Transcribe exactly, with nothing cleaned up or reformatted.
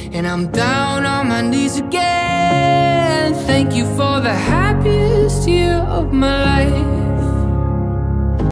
and I'm down on my knees again. Thank you for the happiest year of my life.